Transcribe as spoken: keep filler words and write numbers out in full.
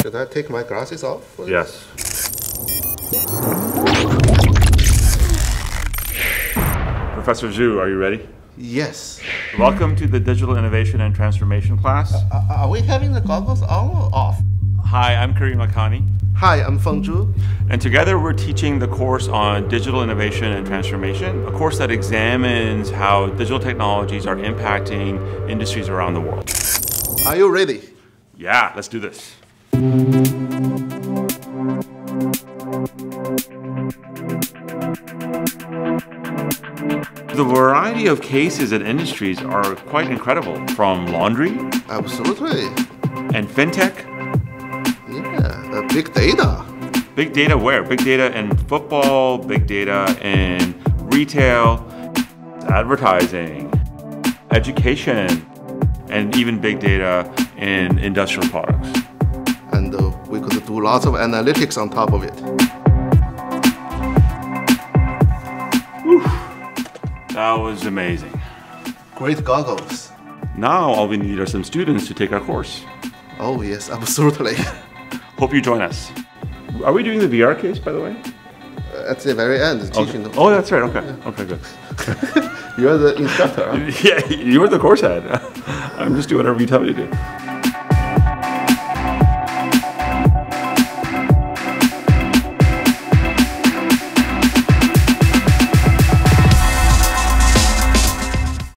Should I take my glasses off? Please? Yes. Professor Zhu, are you ready? Yes. Welcome to the Digital Innovation and Transformation class. Uh, are we having the goggles on or off? Hi, I'm Kareem Lakhani. Hi, I'm Feng Zhu. And together we're teaching the course on digital innovation and transformation, a course that examines how digital technologies are impacting industries around the world. Are you ready? Yeah, let's do this. The variety of cases and industries are quite incredible, from laundry Absolutely. and fintech. Yeah, uh, big data. Big data where? Big data in football, big data in retail, advertising, education, and even big data in industrial products. And uh, we could do lots of analytics on top of it. Whew. That was amazing. Great goggles. Now all we need are some students to take our course. Oh yes, absolutely. Hope you join us. Are we doing the V R case, by the way? Uh, At the very end, teaching Okay. them. Oh, that's right. Okay. Okay, good. You're the instructor. Huh? Yeah, you're the course head. I'm just doing whatever you tell me to do.